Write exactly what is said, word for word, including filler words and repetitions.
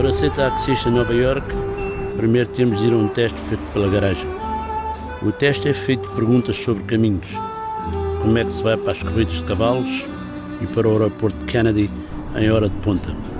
Para ser taxista em Nova York, primeiro temos de ir a um teste feito pela garagem. O teste é feito de perguntas sobre caminhos. Como é que se vai para as corridas de cavalos e para o aeroporto de Kennedy em hora de ponta.